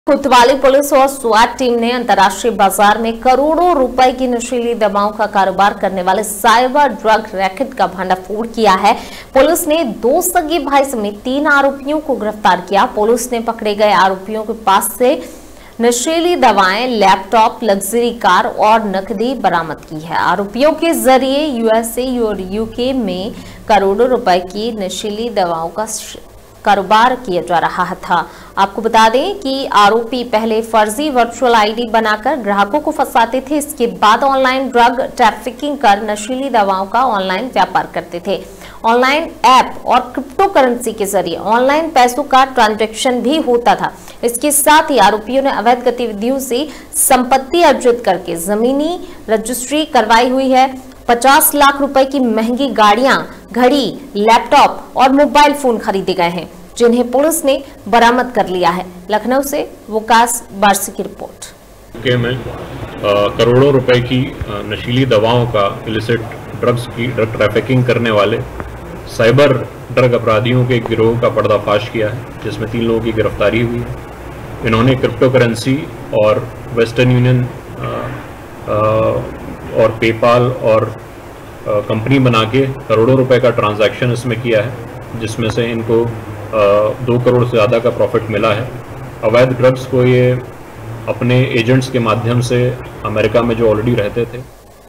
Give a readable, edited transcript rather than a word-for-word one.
कोतवाली पुलिस और स्वाट टीम ने अंतर्राष्ट्रीय बाजार में करोड़ों रुपए की नशीली दवाओं का कारोबार करने वाले साइबर ड्रग रैकेट का भंडाफोड़ किया है। पुलिस ने 2 सगे भाई समेत 3 आरोपियों को गिरफ्तार किया। पुलिस ने पकड़े गए आरोपियों के पास से नशीली दवाएं, लैपटॉप, लग्जरी कार और नकदी बरामद की है। आरोपियों के जरिए यूएसए और यूके में करोड़ों रुपए की नशीली दवाओं का कारोबार किया जा रहा था। आपको बता दें कि आरोपी पहले फर्जी वर्चुअल आईडी बनाकर ग्राहकों को फंसाते थे। इसके बाद ऑनलाइन ड्रग ट्रैफिकिंग कर नशीली दवाओं का ऑनलाइन व्यापार करते थे। ऑनलाइन ऐप और क्रिप्टो करेंसी के जरिए ऑनलाइन पैसों का ट्रांजैक्शन भी होता था। इसके साथ ही आरोपियों ने अवैध गतिविधियों से संपत्ति अर्जित करके जमीनी रजिस्ट्री करवाई हुई है। 50 लाख रुपए की महंगी गाड़ियां, घड़ी, लैपटॉप और मोबाइल फोन खरीदे गए हैं, जिन्हें पुलिस ने बरामद कर लिया है। लखनऊ से वकास बारसी की रिपोर्ट। में करोड़ों रुपए की नशीली दवाओं का इलिसिट ड्रग ट्रैफिकिंग करने वाले साइबर ड्रग अपराधियों के गिरोह का पर्दाफाश किया है, जिसमें 3 लोगों की गिरफ्तारी हुई है। इन्होंने क्रिप्टो करेंसी और वेस्टर्न यूनियन और पेपाल और कंपनी बना के करोड़ों रुपए का ट्रांजैक्शन इसमें किया है, जिसमें से इनको 2 करोड़ से ज़्यादा का प्रॉफिट मिला है। अवैध ड्रग्स को ये अपने एजेंट्स के माध्यम से अमेरिका में जो ऑलरेडी रहते थे